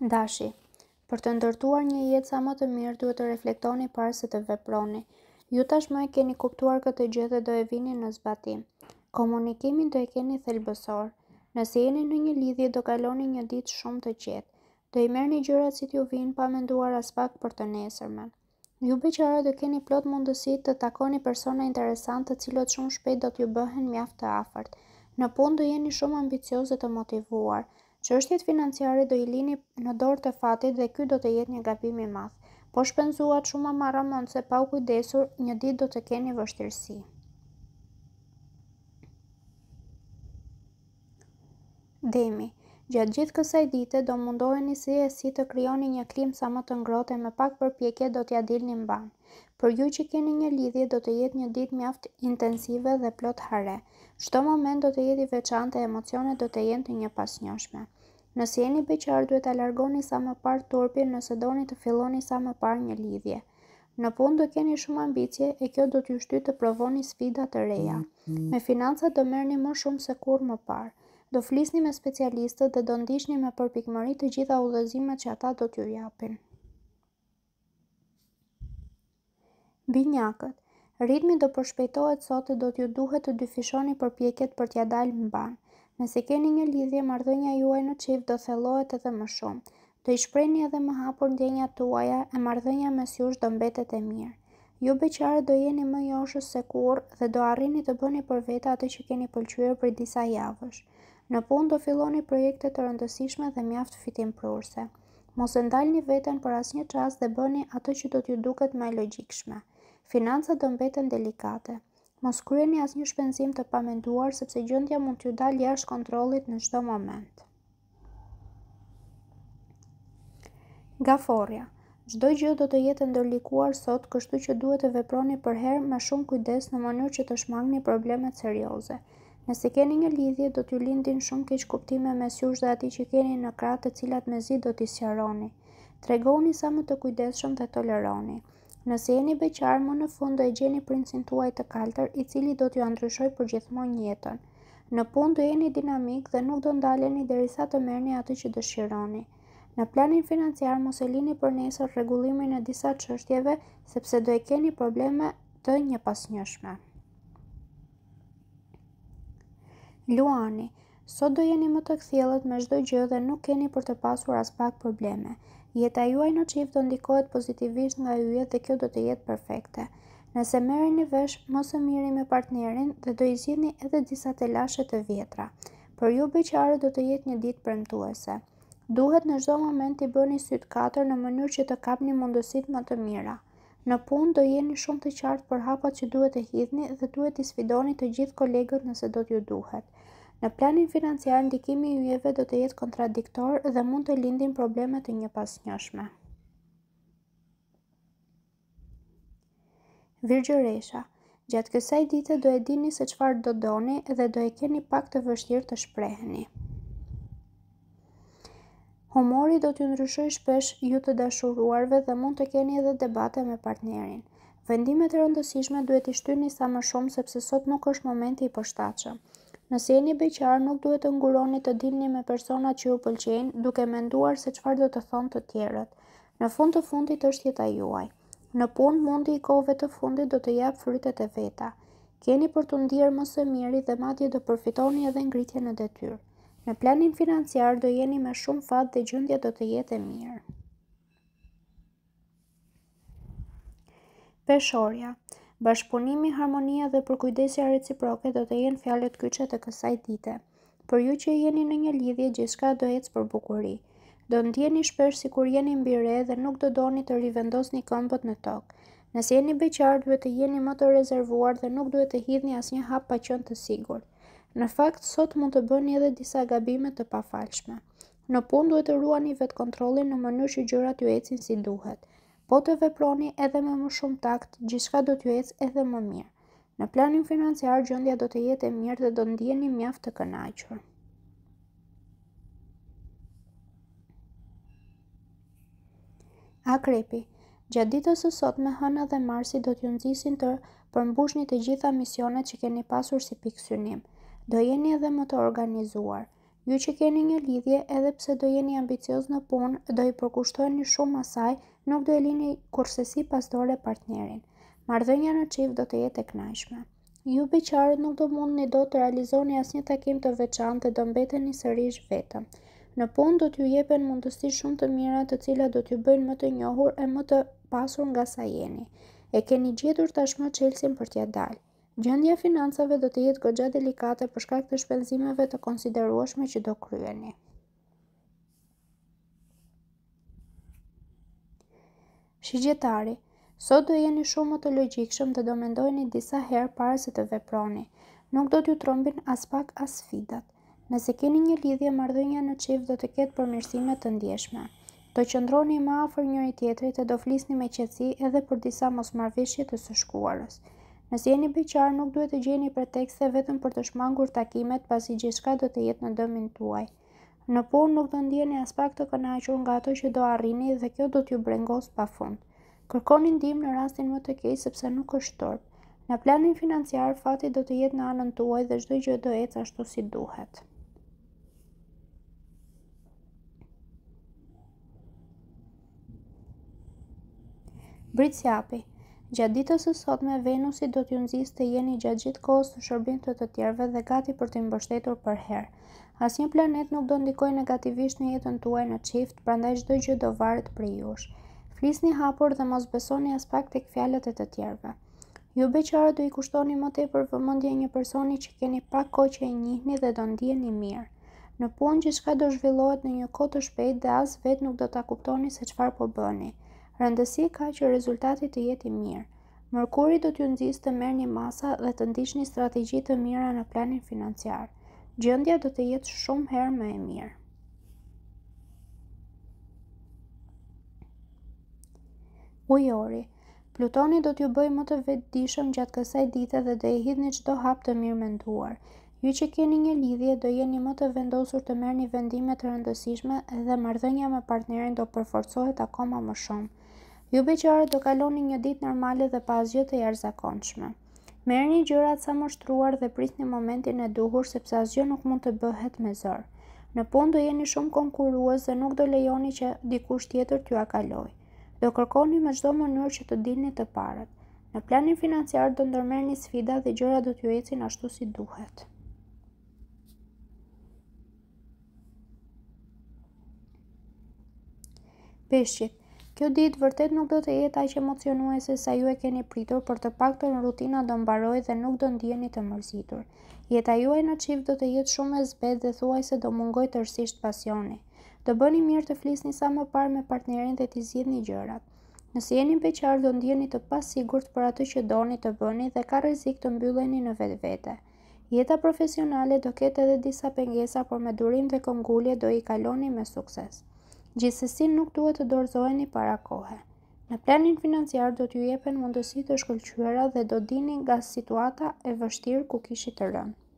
Dashi, për të ndërtuar një jetë sa më të mirë duhet të reflektoni para se të veproni. Ju tashmë e keni kuptuar këtë gjë dhe do e vini në zbatim. Komunikimin do e keni thelbësor. Nëse jeni në një lidhje do kaloni një ditë shumë të qetë. Do i merrni gjërat si t'ju vinë pa menduar as pak për të nesërmen. Ju beqara do keni plot mundësi të takoni persona interesante të cilët shumë shpejt do t'ju bëhen mjaft të afërt. Në punë do jeni shumë ambicioz dhe të motivuar. Çështjet financiare do i lini në dorë të fatit dhe ky do të jetë një gabim i madh. Po shpenzuat shumë amaramondse pa u kujdesur, një ditë do të keni vështirësi. Demi, gjatë gjithë kësaj dite do mundoheni si të krijoni një klimë sa më të ngrohtë e me pak përpjekje do t'ja dilni mban. Për ju që keni një lidhje do të jetë një ditë mjaft intensive dhe plot hare. Çdo moment do të jetë i veçantë e emocionet do të jenë të njëpasnjohshme. Nëse jeni beqar duhet ta largoni sa më parë turpin nëse doni të filloni sa më parë një lidhje. Në punë do keni shumë ambicie e kjo do t'ju shtyjë të provoni sfida të reja. Me financat do merrni më shumë se kurrë më parë. Do flisni me specialistët dhe do ndiqni me përpikmëri të gjitha udhëzimet që ata do t'ju japin. Binjakët, ritmi do përshpejtohet sot e do t'ju duhet të dyfishoni përpjekjet për t'ja dalë mban. Nëse keni një lidhje, marrëdhënia juaj në çift do thellohet edhe më shumë. Do i shprehni edhe më hapur ndjenjat tuaja e marrëdhënia mes jush do mbetet e mirë. Ju beqarët do jeni më joshës se kurrë dhe do arrini të bëni për vete atë që keni pëlqyer për disa javësh. Në punë do filloni projekte të rëndësishme dhe mjaft fitimprurse. Mos e ndalni veten për asnjë çast dhe bëni atë që do t'ju duket më e logjikshme. Financat do mbeten delikate. Mos kryeni asnjë shpenzim të pamenduar sepse gjendja mund t'ju dalë jashtë kontrollit në çdo moment. Gaforja. Çdo gjë do të jetë ndërlikuar sot, kështu që duhet të veproni për herë me shumë kujdes në mënyrë që të shmangni problemet serioze. Nëse keni një lidhje, do t'ju lindin shumë keqkuptime mes jush dhe atij që keni në krah, të cilat mezi do t'i sqaroni. Tregoni sa më të kujdesshëm dhe toleroni. Nëse jeni beqar, më në fund do e gjeni princin tuaj të kaltër, i cili do t'ju ndryshojë përgjithmonë jetën. Në punë do jeni dinamik dhe nuk do ndaleni derisa të merrni atë që dëshironi. Në planin financiar mos e lini për nesër rregullimin e disa çështjeve, sepse do e keni probleme të njëpasnjëshme. Luani, sot do jeni më të kthjellët me çdo gjë dhe nuk keni për të pasur as pak probleme. Jeta juaj në çift do ndikohet pozitivisht nga yjet dhe kjo do të jetë perfekte. Nëse merreni vesh më së miri me partnerin dhe do i zgjidhni edhe disa telashe të vjetra. Për ju beqarët do të jetë një ditë premtuese. Duhet në çdo moment t'i bëni syt katër në mënyrë që të kapni mundësitë më të mira. Në punë do jeni shumë të qartë për hapat që duhet të hidhni dhe duhet t'i sfidoni të gjithë kolegët nëse do t'ju duhet. Në planin financiar ndikimi i yjeve do të jetë kontradiktor dhe mund të lindin probleme të njëpasnjëshme. Virgjëresha, gjatë kësaj dite do e dini se çfarë do doni dhe do e keni pak të vështirë të shpreheni. Humori do t'ju ndryshojë shpesh ju të dashuruarve dhe mund të keni edhe debate me partnerin. Vendimet e rëndësishme duhet i shtyni sa më shumë sepse sot nuk është momenti i përshtatshëm. Nëse jeni beqar, nuk duhet të nguroni të dilni me persona që ju pëlqejnë, duke menduar se çfarë do të thonë të tjerët. Në fund të fundit është jeta juaj. Në punë, mundi i kohëve të fundit do të jap frytet e veta. Keni për t'u ndier më së miri dhe madje do përfitoni edhe ngritjen në detyrë. Në planin financiar do jeni me shumë fat dhe gjendja do të jetë e mirë. Peshorja. Bashkëpunimi, harmonia dhe përkujdesja reciproke do të jenë fjalët kyçe të kësaj dite. Për ju që jeni në një lidhje, gjithçka do ecë për bukuri. Do ndjeni shpesh sikur jeni mbi re dhe nuk do doni të rivendosni këmbët në tokë. Nëse jeni beqar, duhet të jeni më të rezervuar dhe nuk duhet të hidhni asnjë hap pa qenë të sigurt. Në fakt, sot mund të bëni edhe disa gabime të pafalshme. Në punë duhet të ruani vetkontrollin në mënyrë që gjërat ju ecin si duhet. Po të veproni edhe me më shumë takt, gjithçka do t'ju ecë edhe më mirë. Në planin financiar gjendja do të jetë e mirë dhe do ndjeni mjaft të kënaqur. Akrepi, gjatë ditës së sotme Hëna dhe Marsi do t'ju nxisin të përmbushni të gjitha misionet që keni pasur si pikë synim. Do jeni edhe më të organizuar. Ju që keni një lidhje, edhe pse do jeni ambicioz në punë, do i përkushtoheni shumë asaj, nuk do e lini kurrësi pas dore partnerin. Marrëdhënia në çift do të jetë e kënaqshme. Ju beqarët nuk do mundni dot të realizoni asnjë takim të veçantë dhe do mbeteni sërish vetëm. Në punë do t'ju jepen mundësi shumë të mira të cilat do t'ju bëjnë më të njohur e më të pasur nga sa jeni. E keni gjetur tashmë çelësin për t'ia dalë. Gjendja e financave do të jetë goxha delikate për shkak të shpenzimeve të konsiderueshme që do kryeni. Shigjetari, sot do jeni shumë më të logjikshëm dhe do mendojeni disa herë para se të veproni. Nuk do t'ju trombin as pak as sfidat. Nëse keni një lidhje, marrëdhënia në çift do të ketë përmirësime të ndjeshme. Do qëndroni më afër njëri tjetrit e do flisni me qetësi edhe për disa mosmarrëveshje të së shkuarës. Nëse jeni beqar, nuk duhet të gjeni pretekste vetëm për të shmangur takimet, pasi gjithçka do të jetë në dëmin tuaj. Në punë nuk do ndjeni as pak të kënaqur nga ato që do arrini dhe kjo do t'ju brengos pafund. Kërkoni ndihmë në rastin më të keq sepse nuk është turp. Në planin financiar, fati do të jetë në anën tuaj dhe çdo gjë do ecë ashtu si duhet. Britsjapi. Gjatë ditës së sotme, Venusi do t'ju nxjisë të jeni gjatë gjithë kohës në shërbim të tjerëve dhe gati për të mbështetur për herë. Asnjë planet nuk do ndikojë negativisht në jetën tuaj në çift, prandaj çdo gjë do varet prej jush. Flisni hapur dhe mos besoni as pak tek fjalët e të tjerëve. Ju beqarët do i kushtoni më tepër vëmendje një personi që keni pak kohë që e njihni dhe do ndiheni mirë. Në punë gjithçka do zhvillohet në një kohë të shpejtë dhe as vetë nuk do ta kuptoni se çfarë po bëni. Rëndësi ka që rezultati të jetë i mirë. Mërkuri do t'ju nxjisë të merrni masa dhe të ndiqni strategji të mira në planin financiar. Gjendja do të jetë shumë herë më e mirë. Ujori. Plutoni do t'ju bëjë më të vetëdijshëm gjatë kësaj dite dhe do e hidhni çdo hap të mirë menduar. Ju që keni një lidhje do jeni më të vendosur të merrni vendime të rëndësishme dhe marrëdhënia me partnerin do përforcohet akoma më shumë. Ju beqarët do kaloni një ditë normale dhe pa asgjë të jashtëzakonshme. Merrni gjërat sa më shtruar dhe prisni momentin e duhur sepse asgjë nuk mund të bëhet me zor. Në punë do jeni shumë konkurrues dhe nuk do lejoni që dikush tjetër t'ju akalojë. Do kërkoni me çdo mënyrë që të dilni të parët. Në planin financiar do ndërmerrni sfida dhe gjërat do t'ju ecin ashtu si duhet. Peshqit. Kjo ditë vërtet nuk do të jetë aq emocionuese sa ju e keni pritur, por të paktën rutina do mbarojë dhe nuk do ndiheni të mërzitur. Jeta juaj në çift do të jetë shumë e zbet dhe thuajse do mungoj tërësisht pasioni. Do bëni mirë të flisni sa më parë me partnerin dhe t'i zgjidhni gjërat. Nëse jeni beqar do ndiheni të pasigurt për atë që doni të bëni dhe ka rrezik të mbylleni në vetvete. Jeta profesionale do ketë edhe disa pengesa, por me durim dhe këmbgulje do i kaloni me sukses. Gjithsesi nuk duhet të dorëzoheni para kohe. Në planin financiar do t'ju jepen mundësi të shkëlqyera dhe do dini nga situata e vështirë ku kishit të rënë.